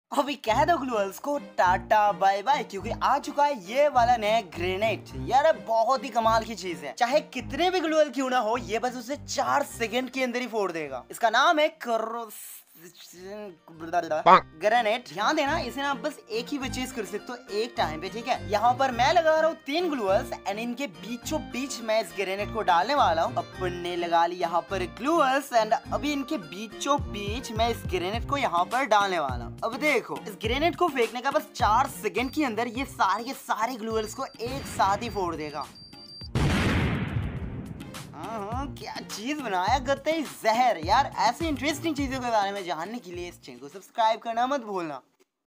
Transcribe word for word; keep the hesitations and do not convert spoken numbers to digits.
अभी कह दो ग्लूअल्स को टाटा बाय बाय, क्योंकि आ चुका है ये वाला नया ग्रेनेड। यार बहुत ही कमाल की चीज है, चाहे कितने भी ग्लूअल क्यों ना हो, ये बस उसे चार सेकंड के अंदर ही फोड़ देगा। इसका नाम है ग्रेनेड। ध्यान देना, इसे ना आप बस एक ही परचेज कर सकते हो एक टाइम पे, ठीक है। यहाँ पर मैं लगा रहा हूँ तीन ग्लूअल्स एंड इनके बीचों बीच मैं इस ग्रेनेड को डालने वाला हूँ। अपन ने लगा ली यहाँ पर ग्लूअल्स एंड अभी इनके बीचों बीच मैं इस ग्रेनेड को यहाँ पर डालने वाला हूँ। अब देखो, इस ग्रेनेड को फेंकने का बस चार सेकंड के अंदर ये सारे के सारे ग्लूअल्स को एक साथ ही फोड़ देगा। हाँ, क्या चीज बनाया गत्ते जहर। यार ऐसे इंटरेस्टिंग चीजों के बारे में जानने के लिए इस चैनल को सब्सक्राइब करना मत भूलना।